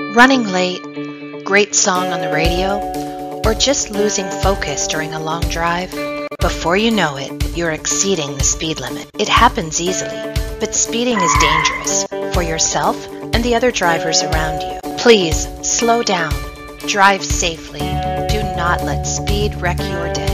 Running late, great song on the radio, or just losing focus during a long drive? Before you know it, you're exceeding the speed limit. It happens easily, but speeding is dangerous for yourself and the other drivers around you. Please slow down, drive safely. Do not let speed wreck your day.